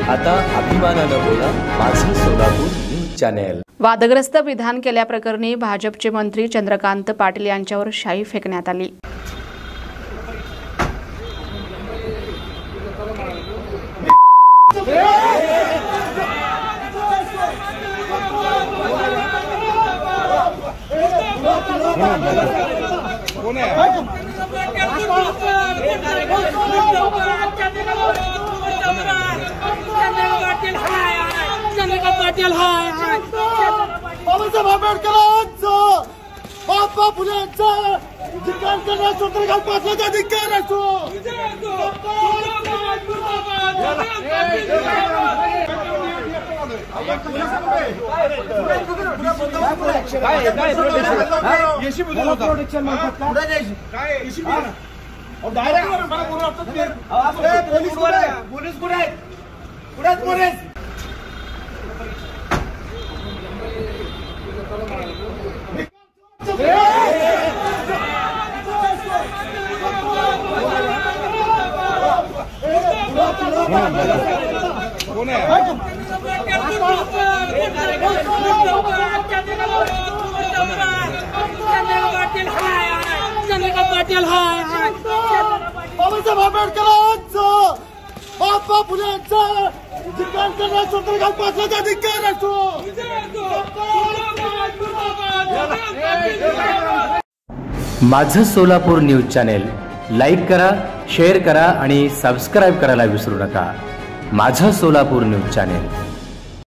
आता अभिमानानं बोला माझं सोलापूर न्यूज चॅनेल। वादग्रस्त विधान केल्याप्रकरणी भाजपचे मंत्री चंद्रकांत पाटील यांच्यावर शाई फेकण्यात आली। पाटील हाय बाबासाहेब आंबेडकरांचं महात्मा फुलेंचं अधिकार करण्याचा चंद्रकांत पाटलांचा अधिकार असतो। पाटील हाय बाबासाहेब आंबेडकरांचं महात्मा फुलेंचं अधिकार करण्याचा चंद्रकांत पाटलांचा अधिकार असतो। माझं सोलापूर न्यूज चॅनेल लाईक करा, शेअर करा आणि सबस्क्राइब करायला विसरू नका। माझं सोलापूर न्यूज चॅनेल।